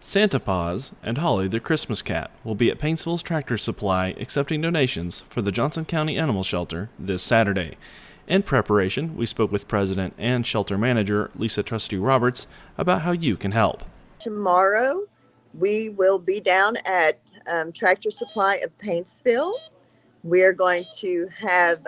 Santa Paws and Holly the Christmas Cat will be at Paintsville's Tractor Supply accepting donations for the Johnson County Animal Shelter this Saturday. In preparation, we spoke with President and Shelter Manager Lisa Trusty Roberts about how you can help. Tomorrow, we will be down at Tractor Supply of Paintsville. We are going to have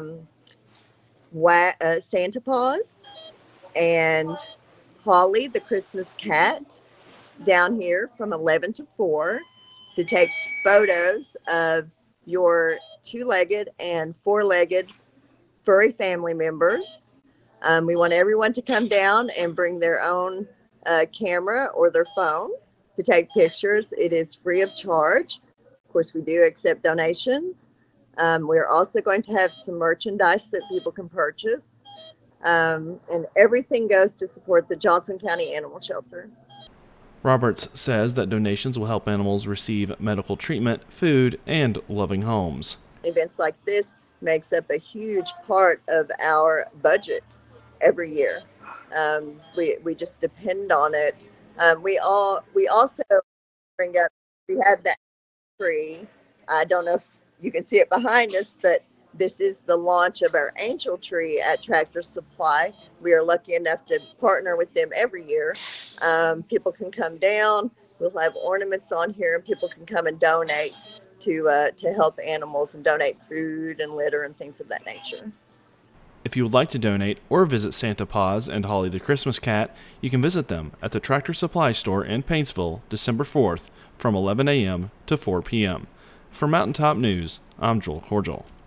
Santa Paws and Holly the Christmas Cat down here from 11 to 4 to take photos of your two-legged and four-legged furry family members. We want everyone to come down and bring their own camera or their phone to take pictures. It is free of charge. Of course, we do accept donations. We're also going to have some merchandise that people can purchase. And everything goes to support the Johnson County Animal Shelter. Roberts says that donations will help animals receive medical treatment, food, and loving homes. Events like this makes up a huge part of our budget every year. We just depend on it. We also bring up, we have that tree. I don't know if you can see it behind us, but this is the launch of our angel tree at Tractor Supply. We are lucky enough to partner with them every year. People can come down. We'll have ornaments on here, and people can come and donate to help animals and donate food and litter and things of that nature. If you would like to donate or visit Santa Paws and Holly the Christmas Cat, you can visit them at the Tractor Supply store in Paintsville, December 4th from 11 a.m. to 4 p.m. For Mountaintop News, I'm Joel Cordial.